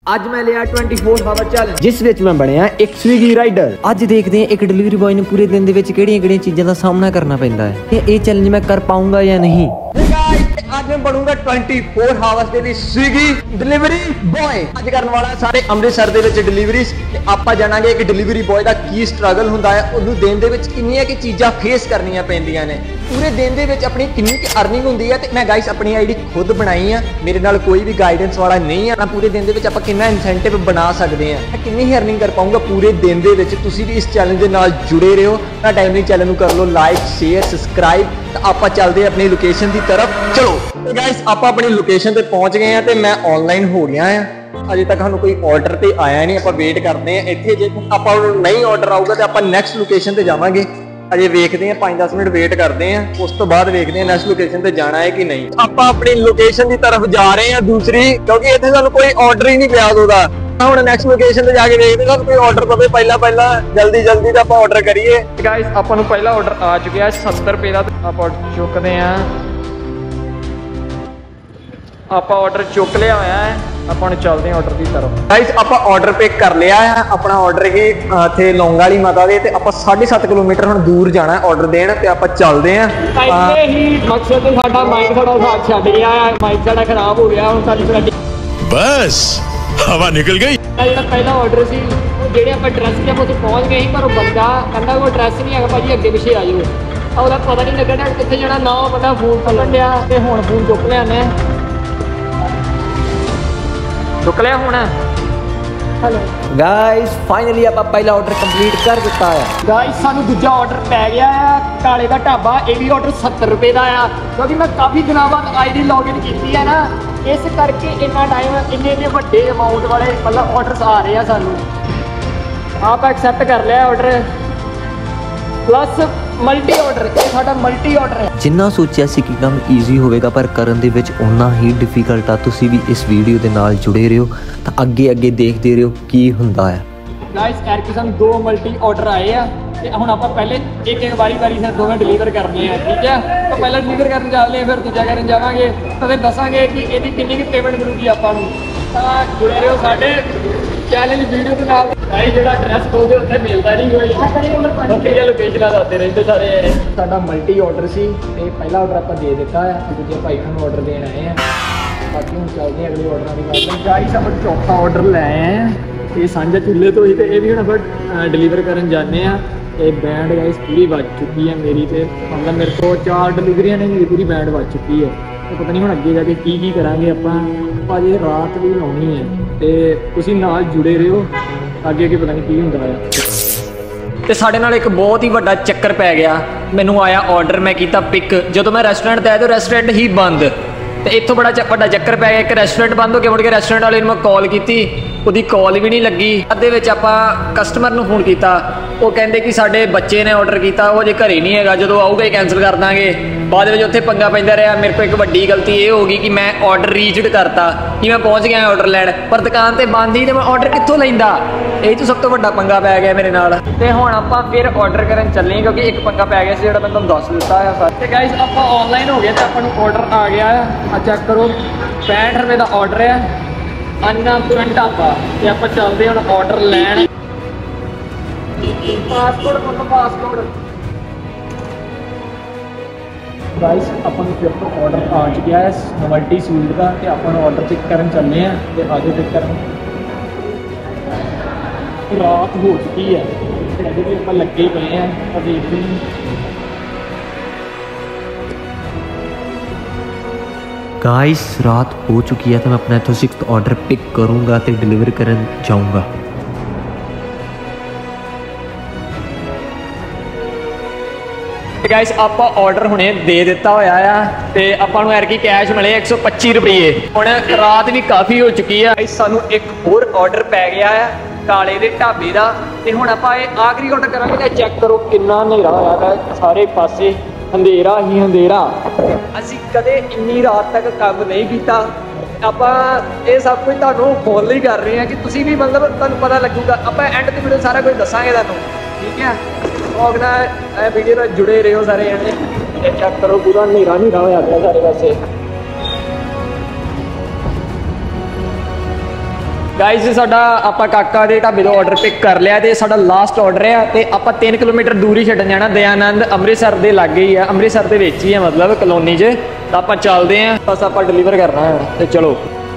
ਅੱਜ ਮੈਂ ਲਿਆ 24 ਆਵਰ ਚੈਲੰਜ ਜਿਸ ਵਿੱਚ ਮੈਂ ਬਣਿਆ ਇੱਕ ਸਵਿਗੀ ਰਾਈਡਰ। ਅੱਜ ਦੇਖਦੇ ਹਾਂ ਇੱਕ ਡਿਲੀਵਰੀ ਬॉय ਨੂੰ ਪੂਰੇ ਦਿਨ ਦੇ ਵਿੱਚ ਕਿਹੜੀਆਂ-ਕਿਹੜੀਆਂ ਚੀਜ਼ਾਂ ਦਾ ਸਾਹਮਣਾ ਕਰਨਾ ਪੈਂਦਾ ਹੈ ਤੇ ਇਹ ਚੈਲੰਜ ਮੈਂ ਕਰ ਪਾਉਂਗਾ ਜਾਂ ਨਹੀਂ। आज मैं बनूंगा 24 आवर्स ਦੇ ਲਈ ਸਵਿਗੀ ਡਿਲੀਵਰੀ ਬॉय। ਅੱਜ ਕਰਨ ਵਾਲਾ ਸਾਰੇ ਅੰਮ੍ਰਿਤਸਰ ਦੇ ਵਿੱਚ ਡਿਲੀਵਰੀਜ਼ ਤੇ ਆਪਾਂ ਜਾਣਾਂਗੇ ਕਿ ਡਿਲੀਵਰੀ ਬॉय ਦਾ ਕੀ ਸਟਰਗਲ ਹੁੰਦਾ ਹੈ, ਉਹਨੂੰ ਦਿਨ ਦੇ ਵਿੱਚ ਕਿੰਨੀਆਂ ਕਿ ਚੀਜ਼ਾਂ ਫੇਸ ਕਰਨੀਆਂ ਪੈਂਦੀਆਂ ਨੇ, ਪੂਰੇ ਦਿਨ ਦੇ ਵਿੱਚ ਆਪਣੀ ਕਿੰਨੀ ਕਿ ਅਰਨਿੰਗ ਹੁੰਦੀ ਹੈ। ਤੇ ਮੈਂ ਗਾਇਸ ਆਪਣੀ ਆਈਡੀ ਖੁਦ ਬਣਾਈ ਆ, ਮੇਰੇ ਨਾਲ ਕੋਈ ਵੀ ਗਾਈਡੈਂਸ ਵਾਲਾ ਨਹੀਂ ਆ। ਪੂਰੇ ਦਿਨ ਦੇ ਵਿੱਚ ਆਪਾਂ ਕਿੰਨਾ ਇਨਸੈਂਟਿਵ ਬਣਾ ਸਕਦੇ ਆ, ਮੈਂ ਕਿੰਨੀ ਹੀ ਅਰਨਿੰਗ ਕਰ ਪਾਊਂਗਾ ਪੂਰੇ ਦਿਨ ਦੇ ਵਿੱਚ। ਤੁਸੀਂ ਵੀ ਇਸ ਚੈਲੰਜ ਦੇ ਨਾਲ ਜੁੜੇ ਰਹੋ ਤਾਂ ਟਾਈਮਲੀ ਚੈਨਲ ਨੂੰ ਕਰ ਲਓ ਲਾਈਕ ਸ਼ੇਅਰ ਸਬਸਕ੍ਰਾਈਬ। ਤਾਂ ਆਪਾਂ ਚੱਲਦੇ ਆਪਣੀ ਲੋਕੇਸ਼ਨ ਦੀ ਤਰਫ। ਚਲੋ ਤੇ ਗਾਇਸ ਆਪਾਂ ਆਪਣੀ ਲੋਕੇਸ਼ਨ ਤੇ ਪਹੁੰਚ ਗਏ ਆ ਤੇ ਮੈਂ ਆਨਲਾਈਨ ਹੋ ਗਿਆ ਆ। ਅਜੇ ਤੱਕ ਸਾਨੂੰ ਕੋਈ ਆਰਡਰ ਤੇ ਆਇਆ ਨਹੀਂ, ਆਪਾਂ ਵੇਟ ਕਰਦੇ ਆ ਇੱਥੇ। ਜੇ ਆਪਾਂ ਨੂੰ ਨਹੀਂ ਆਰਡਰ ਆਊਗਾ ਤੇ ਆਪਾਂ ਨੈਕਸਟ ਲੋਕੇਸ਼ਨ ਤੇ ਜਾਵਾਂਗੇ। ਅਜੇ ਵੇਖਦੇ ਆ 5-10 ਮਿੰਟ ਵੇਟ ਕਰਦੇ ਆ, ਉਸ ਤੋਂ ਬਾਅਦ ਵੇਖਦੇ ਆ ਨੈਕਸਟ ਲੋਕੇਸ਼ਨ ਤੇ ਜਾਣਾ ਹੈ ਕਿ ਨਹੀਂ। ਆਪਾਂ ਆਪਣੀ ਲੋਕੇਸ਼ਨ ਦੀ ਤਰਫ ਜਾ ਰਹੇ ਆ ਦੂਸਰੀ, ਕਿਉਂਕਿ ਇੱਥੇ ਸਾਨੂੰ ਕੋਈ ਆਰਡਰ ਹੀ ਨਹੀਂ ਪਿਆ ਉਹਦਾ। ਹੁਣ ਨੈਕਸਟ ਲੋਕੇਸ਼ਨ ਤੇ ਜਾ ਕੇ ਵੇਖਦੇ ਹਾਂ ਕੋਈ ਆਰਡਰ ਪਵੇ। ਪਹਿਲਾਂ ਜਲਦੀ ਤਾਂ ਆਪਾਂ ਆਰਡਰ ਕਰੀਏ। ਗਾਇਸ ਆਪਾਂ ਨੂੰ ਪਹਿਲਾ ਆਰਡਰ ਆ ਚੁੱਕਿਆ 70 ਰੁਪਏ ਦਾ। ਆਪਾਂ ਚੁੱਕਦੇ ਆ, ਆਪਾਂ ਆਰਡਰ ਚੁੱਕ ਲਿਆ ਹੋਇਆ ਹੈ। ਆਪਾਂ ਨੂੰ ਚੱਲਦੇ ਆ ਆਰਡਰ ਦੀ ਤਰਫ। ਗਾਇਸ ਆਪਾਂ ਆਰਡਰ ਪਿਕ ਕਰ ਲਿਆ ਆ। ਆਪਣਾ ਆਰਡਰ ਇਹ ਇੱਥੇ ਲੌਂਗ ਵਾਲੀ ਮਾਤਾ ਦੇ ਤੇ ਆਪਾਂ 7.5 ਕਿਲੋਮੀਟਰ ਹੁਣ ਦੂਰ ਜਾਣਾ ਆਰਡਰ ਦੇਣ ਤੇ ਆਪਾਂ ਚੱਲਦੇ ਆ। ਇੱਥੇ ਹੀ ਮਕਸਦ ਤੇ ਸਾਡਾ ਮਾਈਕ ਥੋੜਾ ਸਾਥ ਛੱਡ ਗਿਆ ਆ, ਮਾਈਕ ਸਾਡਾ ਖਰਾਬ ਹੋ ਗਿਆ। ਹੁਣ ਸਾਡੀ ਬਸ ਹਵਾ ਨਿਕਲ ਗਈ। ਜਿਹੜਾ ਪਹਿਲਾ ਆਰਡਰ ਸੀ ਜਿਹੜੇ ਆਪਾਂ ਐਡਰੈਸ ਤੇ ਆਪਾਂ ਉੱਥੇ ਪਹੁੰਚ ਗਏ ਸੀ, ਪਰ ਉਹ ਬੰਦਾ ਕਹਿੰਦਾ ਉਹ ਐਡਰੈਸ ਨਹੀਂ ਹੈਗਾ ਭਾਜੀ, ਅੱਗੇ ਪਿੱਛੇ ਆ ਜਾਓ। ਉਹਦਾ ਪਤਾ ਨਹੀਂ ਲੱਗਣਾ ਕਿੱਥੇ ਜਾਣਾ, ਨਾ ਉਹ ਬੰਦਾ ਫੋਨ ਚੱਲਣ ਡਿਆ ਤੇ ਹੁਣ ਫੋਨ ਚੁੱਕ ਲਿਆ ਨੇ। ਚੁੱਕ ਲਿਆ ਹੁਣ। ਹੈਲੋ ਗਾਇਸ ਫਾਈਨਲੀ ਆਪਾਂ ਪਹਿਲਾ ਆਰਡਰ ਕੰਪਲੀਟ ਕਰ ਦਿੱਤਾ ਹੈ। ਗਾਇਸ ਸਾਨੂੰ ਦੂਜਾ ਆਰਡਰ ਪੈ ਗਿਆ ਆ ਕਾਲੇ ਦਾ ਢਾਬਾ। ਇਹ ਵੀ ਆਰਡਰ 70 ਰੁਪਏ ਦਾ ਆ, ਕਿਉਂਕਿ ਮੈਂ ਕਾਫੀ ਦਿਨਾਂ ਬਾਅਦ ਆਈਡੀ ਲੌਗਇਨ ਕੀਤੀ ਹੈ ਨਾ, ਇਸ ਕਰਕੇ ਇੰਨਾ ਟਾਈਮ ਇੰਨੇ ਵੱਡੇ ਅਮਾਊਂਟ ਵਾਲੇ ਮਤਲਬ ਆਰਡਰਸ ਆ ਰਹੇ ਆ ਸਾਨੂੰ। ਆਪ ਐਕਸੈਪਟ ਕਰ ਲਿਆ ਆਰਡਰ ਪਲੱਸ ਮਲਟੀ ਆਰਡਰ। ਇਹ ਸਾਡਾ ਮਲਟੀ ਆਰਡਰ ਹੈ। ਜਿੰਨਾ ਸੋਚਿਆ ਸੀ ਕਿ ਕੰਮ ਈਜ਼ੀ ਹੋਵੇਗਾ ਪਰ ਕਰਨ ਦੇ ਵਿੱਚ ਓਨਾ ਹੀ ਡਿਫਿਕਲਟ ਆ। ਤੁਸੀਂ ਵੀ ਇਸ ਵੀਡੀਓ ਦੇ ਨਾਲ ਜੁੜੇ ਰਹੋ ਤਾਂ ਅੱਗੇ ਦੇਖਦੇ ਰਹੋ ਕੀ ਹੁੰਦਾ ਹੈ। ਗਾਇਸ ਐਰਕੀ ਸਾਨੂੰ 2 ਮਲਟੀ ਆਰਡਰ ਆਏ ਆ ਤੇ ਹੁਣ ਆਪਾਂ ਪਹਿਲੇ ਇੱਕ ਵਾਰੀ ਸਿਰ ਦੋਵੇਂ ਡਿਲੀਵਰ ਕਰਨੇ ਆ, ਠੀਕ ਹੈ। ਤਾਂ ਪਹਿਲਾਂ ਡਿਲੀਵਰ ਕਰਨ ਚੱਲਦੇ ਆ, ਫਿਰ ਦੂਜਾ ਕਰਨ ਜਾਵਾਂਗੇ ਤਾਂ ਫਿਰ ਦੱਸਾਂਗੇ ਕਿ ਇਹਦੀ ਕਿੰਨੀ ਕੁ ਪੇਮੈਂਟ ਮਿਲੂਗੀ ਆਪਾਂ ਨੂੰ। ਤਾਂ ਜੁੜੇ ਰਹੋ ਸਾਡੇ ਚੈਲੰਜ ਵੀਡੀਓ ਦੇ ਨਾਲ। ਭਾਈ ਜਿਹੜਾ ਐਡਰੈਸ ਬੋਲਦੇ ਉੱਥੇ ਮਿਲਦਾ ਨਹੀਂ ਕੋਈ, ਉੱਥੇ ਦੀਆਂ ਲੋਕੇਸ਼ਨਾਂ ਦੱਸਦੇ ਰਹਿੰਦੇ ਸਾਰੇ। ਸਾਡਾ ਮਲਟੀ ਆਰਡਰ ਸੀ ਤੇ ਪਹਿਲਾ ਆਰਡਰ ਆਪਾਂ ਦੇ ਦਿੱਤਾ ਆ, ਦੂਜੇ ਭਾਈ ਨੂੰ ਆਰਡਰ ਦੇਣ ਆਏ ਆ। ਬਾਕੀ ਹੁਣ ਚੱਲਦੇ ਆ ਅਗਲੇ ਆਰਡਰਾਂ ਦੀ ਗੱਲ। ਗਾਇਸ ਆਪਾਂ ਚੌਥਾ ਆਰਡਰ ਲੈ ਆਏ ਆ। ਇਹ ਸਾਂਝਾ ਚੁੱਲ੍ਹੇ ਤੋਂ ਹੀ ਤੇ ਇਹ ਵੀ ਹੁਣ ਆਪਾਂ ਡਿਲੀਵਰ ਕਰਨ ਜਾਂਦੇ ਆ। ਇਹ ਬੈਂਡ ਗਾਇਸ ਪੂਰੀ ਵੱਜ ਚੁੱਕੀ ਹੈ ਮੇਰੀ, ਤੇ ਮਤਲਬ ਮੇਰੇ ਕੋਲ 4 ਡਿਲੀਵਰੀਆਂ ਨੇ, ਮੇਰੀ ਪੂਰੀ ਬੈਂਡ ਵੱਜ ਚੁੱਕੀ ਹੈ। ਤੇ ਪਤਾ ਨਹੀਂ ਹੁਣ ਅੱਗੇ ਜਾ ਕੇ ਕੀ ਕਰਾਂਗੇ ਆਪਾਂ। ਭਾਜੀ ਰਾਤ ਵੀ ਲਾਉਣੀ ਹੈ ਤੇ ਤੁਸੀਂ ਨਾਲ ਜੁੜੇ ਰਹੋ, ਅੱਗੇ ਪਤਾ ਨਹੀਂ ਕੀ ਹੁੰਦਾ ਹੈ। ਤੇ ਸਾਡੇ ਨਾਲ ਇੱਕ ਬਹੁਤ ਹੀ ਵੱਡਾ ਚੱਕਰ ਪੈ ਗਿਆ। ਮੈਨੂੰ ਆਇਆ ਆਰਡਰ, ਮੈਂ ਕੀਤਾ ਪਿਕ। ਜਦੋਂ ਮੈਂ ਰੈਸਟੋਰੈਂਟ ਤੇ ਆਇਆ ਤਾਂ ਰੈਸਟੋਰੈਂਟ ਹੀ ਬੰਦ। ਤੇ ਇੱਥੋਂ ਬੜਾ ਵੱਡਾ ਚੱਕਰ ਪੈ ਗਿਆ। ਇੱਕ ਰੈਸਟੋਰੈਂਟ ਬੰਦ ਹੋ ਕੇ ਮੁੜ ਕੇ ਰੈਸਟੋਰੈਂਟ ਵਾਲੇ ਨੂੰ ਮੈਂ ਕਾਲ ਕੀਤੀ, ਉਹਦੀ ਕਾਲ ਵੀ ਨਹੀਂ ਲੱਗੀ। ਅੱਧੇ ਵਿੱਚ ਆਪਾਂ ਕਸਟਮਰ ਨੂੰ ਫੋਨ ਕੀਤਾ, ਉਹ ਕਹਿੰਦੇ ਕਿ ਸਾਡੇ ਬੱਚੇ ਨੇ ਆਰਡਰ ਕੀਤਾ, ਉਹ ਜੇ ਘਰੇ ਨਹੀਂ ਹੈਗਾ, ਜਦੋਂ ਆਊਗਾ ਹੀ ਕੈਂਸਲ ਕਰ ਦਾਂਗੇ। ਬਾਅਦ ਵਿੱਚ ਉੱਥੇ ਪੰਗਾ ਪੈਂਦਾ ਰਿਹਾ। ਮੇਰੇ ਕੋਲ ਇੱਕ ਵੱਡੀ ਗਲਤੀ ਇਹ ਹੋ ਗਈ ਕਿ ਮੈਂ ਆਰਡਰ ਰੀਚਡ ਕਰਤਾ ਕਿ ਮੈਂ ਪਹੁੰਚ ਗਿਆ ਆਰਡਰ ਲੈਣ, ਪਰ ਦੁਕਾਨ ਤੇ ਬੰਦ ਹੀ ਤੇ ਮੈਂ ਆਰਡਰ ਕਿੱਥੋਂ ਲੈਂਦਾ। ਇਹ ਤੋਂ ਸਭ ਤੋਂ ਵੱਡਾ ਪੰਗਾ ਪੈ ਗਿਆ ਮੇਰੇ ਨਾਲ। ਤੇ ਹੁਣ ਆਪਾਂ ਫਿਰ ਆਰਡਰ ਕਰਨ ਚੱਲੇ ਕਿਉਂਕਿ ਇੱਕ ਪੰਗਾ ਪੈ ਗਿਆ ਸੀ ਜਿਹੜਾ ਮੈਂ ਤੁਹਾਨੂੰ ਦੱਸ ਦਿੱਤਾ ਆ ਸਰ। ਤੇ ਗਾਇਸ ਆਪਾਂ ਆਨਲਾਈਨ ਹੋ ਗਏ ਤੇ ਆਪਾਂ ਨੂੰ ਆਰਡਰ ਆ ਗਿਆ ਆ, ਚੈੱਕ ਕਰੋ 65 ਰੁਪਏ ਦਾ ਆਰਡਰ ਹੈ ਅੰਨਾਪੁਰਨ ਢਾਬਾ। ਤੇ ਆਪਾਂ ਚੱਲਦੇ ਹੁਣ ਆਰਡਰ ਲੈਣ। ਪਾਸਪੋਰਟ ਗਾਇਸ ਆਪਾਂ ਨੂੰ ਫਿਰ ਤੋਂ ਆਰਡਰ ਆ ਚੁੱਕਿਆ ਹੈ ਨੋਵਲਟੀ ਸਵੀਟ ਦਾ ਤੇ ਆਪਾਂ ਨੂੰ ਆਰਡਰ ਪਿਕ ਕਰਨ ਚੱਲੇ ਆ। ਤੇ ਆਜੋ ਪਿਕ ਕਰਨ। ਰਾਤ ਹੋ ਚੁੱਕੀ ਹੈ ਤੇ ਅਜੇ ਵੀ ਆਪਾਂ ਲੱਗੇ ਪਏ ਆ। ਤਾਂ ਦੇਖਦੇ ਹਾਂ गाइस रात हो चुकी है तो मैं अपना इथों 6th ऑर्डर पिक करूँगा तो डिलीवर करन जाऊँगा। गाइस आप ऑर्डर हुणे दे दिता होया आ ते आपां नूं एरकी कैश मिले 125 रुपये। हुण रात भी काफ़ी हो चुकी है। गाइस सानूं एक होर ऑर्डर पै गया है काले दे ढाबे दा। ते हुण आपां इह आखरी ऑर्डर करांगे ते चैक करो किन्ना हनेरा होया सारे पासे, अंधेरा ही अंधेरा। ਅਸੀਂ ਕਦੇ ਇੰਨੀ ਰਾਤ ਤੱਕ ਕੰਮ ਨਹੀਂ ਕੀਤਾ। ਆਪਾਂ ਇਹ ਸਭ ਕੁਝ ਤੁਹਾਨੂੰ ਫੋਨ ਲਈ ਕਰ ਰਹੇ ਹਾਂ ਕਿ ਤੁਸੀਂ ਵੀ ਮਤਲਬ ਤੁਹਾਨੂੰ ਪਤਾ ਲੱਗੂਗਾ। ਆਪਾਂ ਐਂਡ ਤੇ ਵੀਡੀਓ ਸਾਰਾ ਕੁਝ ਦੱਸਾਂਗੇ ਤੁਹਾਨੂੰ, ਠੀਕ ਹੈ। ਵਲੌਗ ਨਾਲ ਵੀਡੀਓ ਨਾਲ ਜੁੜੇ ਰਹੋ ਸਾਰੇ ਜਣੇ। ਇਹ ਚੈੱਕ ਕਰੋ ਪੂਰਾ ਹਨੇਰਾ ਹੋਇਆ ਪਿਆ ਸਾਰੇ ਪਾਸੇ। गाइस साडा आपां काका दे ढाबे तो ऑर्डर पिक कर लिया ते साडा लास्ट ऑर्डर है ते आपां 3 किलोमीटर दूर ही छड्डन जाना दयानंद अमृतसर दे लागे ही है अमृतसर दे विच ही है मतलब कलोनी च तो आपां चलदे हैं बस आपां डिलीवर करना है ते चलो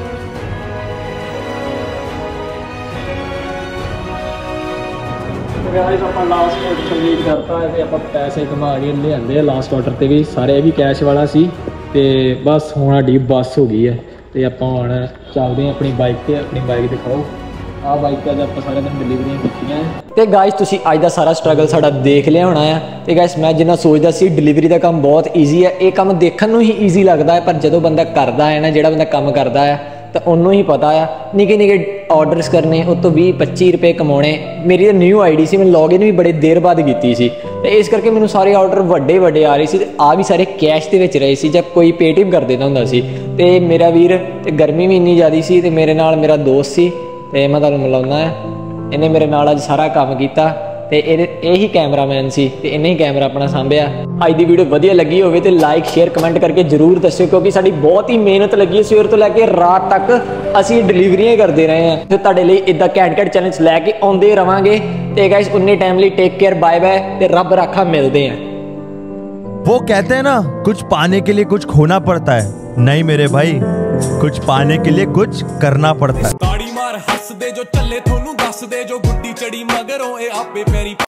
गाइस आपां लास्ट ऑर्डर कंप्लीट करता है ते आपां पैसे कमा के लिआंदे लास्ट ऑर्डर ते भी सारे भी कैश वाला सी ते बस हुण साडी बस हो गई है ਤੇ ਆਪਾਂ ਹੁਣ ਚੱਲਦੇ ਹਾਂ ਆਪਣੀ ਬਾਈਕ ਤੇ ਆਪਣੀ ਬਾਈਕ ਦਿਖਾਓ ਆਹ ਬਾਈਕ ਤੇ ਅੱਜ ਆਪਾਂ ਸਾਰਾ ਦਿਨ ਡਿਲੀਵਰੀਆਂ ਕੀਤੀਆਂ ਤੇ ਗਾਇਸ ਤੁਸੀਂ ਅੱਜ ਦਾ ਸਾਰਾ ਸਟਰਗਲ ਸਾਡਾ ਦੇਖ ਲਿਆ ਹੋਣਾ ਆ ਤੇ ਗਾਇਸ ਮੈਂ ਜਿੰਨਾ ਸੋਚਦਾ ਸੀ ਡਿਲੀਵਰੀ ਦਾ ਕੰਮ ਬਹੁਤ ਈਜ਼ੀ ਹੈ ਇਹ ਕੰਮ ਦੇਖਣ ਨੂੰ ਹੀ ਈਜ਼ੀ ਲੱਗਦਾ ਹੈ ਪਰ ਜਦੋਂ ਬੰਦਾ ਕਰਦਾ ਹੈ ਨਾ ਜਿਹੜਾ ਬੰਦਾ ਕੰਮ ਕਰਦਾ ਹੈ ਤਾਂ ਉਹਨੂੰ ਹੀ ਪਤਾ ਆ ਨਿੱਕੇ ਨਿੱਕੇ ਆਰਡਰਸ ਕਰਨੇ ਉਹ ਤੋਂ 20-25 ਰੁਪਏ ਕਮਾਉਣੇ ਮੇਰੀ ਤਾਂ ਨਿਊ ਆਈਡੀ ਸੀ ਮੈਂ ਲੌਗਇਨ ਵੀ ਬੜੇ ਦੇਰ ਬਾਅਦ ਕੀਤੀ ਸੀ ਤੇ ਇਸ ਕਰਕੇ ਮੈਨੂੰ ਸਾਰੇ ਆਰਡਰ ਵੱਡੇ ਆ ਰਹੇ ਸੀ ਤੇ ਆ ਵੀ ਸਾਰੇ ਕੈਸ਼ ਦੇ ਵਿੱਚ ਰਹੇ ਸੀ ਜਦ ਕੋਈ ਪੇਟੀਐਮ ਕਰ ਦਿੰਦਾ ਹੁੰਦਾ ਸੀ ਤੇ ਮੇਰਾ ਵੀਰ ਤੇ ਗਰਮੀ ਵੀ ਇੰਨੀ ਜ਼ਿਆਦਾ ਸੀ ਤੇ ਮੇਰੇ ਨਾਲ ਮੇਰਾ ਦੋਸਤ ਸੀ ਤੇ ਮੈਂ ਤੁਹਾਨੂੰ ਮਿਲਾਉਣਾ ਹੈ ਇਹਨੇ ਮੇਰੇ ਨਾਲ ਅੱਜ ਸਾਰਾ ਕੰਮ ਕੀਤਾ ਤੇ ਇਹੀ ਕੈਮਰਾਮੈਨ ਸੀ ਤੇ ਇਹਨੇ ਹੀ ਕੈਮਰਾ ਆਪਣਾ ਸਾਂਭਿਆ ਅੱਜ ਦੀ ਵੀਡੀਓ ਵਧੀਆ ਲੱਗੀ ਹੋਵੇ ਤੇ ਲਾਈਕ ਸ਼ੇਅਰ ਕਮੈਂਟ ਕਰਕੇ ਜਰੂਰ ਦੱਸਿਓ ਕਿਉਂਕਿ ਸਾਡੀ ਬਹੁਤ ਹੀ ਮਿਹਨਤ ਲੱਗੀ ਹੈ ਸਵੇਰ ਤੋਂ ਲੈ ਕੇ ਰਾਤ ਤੱਕ ਅਸੀਂ ਡਿਲੀਵਰੀਆਂ ਕਰਦੇ ਰਹੇ ਹਾਂ ਤੇ ਤੁਹਾਡੇ ਲਈ ਇਦਾਂ ਘੈਂਟ ਚੈਲੰਜ ਲੈ ਕੇ ਆਉਂਦੇ ਰਵਾਂਗੇ ਤੇ ਗਾਇਸ ਉਨੇ ਟਾਈਮ ਲਈ ਟੇਕ केयर बाय बाय ਤੇ ਰੱਬ ਰਾਖਾ मिलते हैं वो कहते हैं ना कुछ पाने के लिए कुछ खोना पड़ता है नहीं मेरे भाई कुछ पाने के लिए कुछ करना पड़ता है। ताड़ी मार हस दे जो चले थोनू दस दे जो गुड्डी चढ़ी मगरों ए आपे पैरी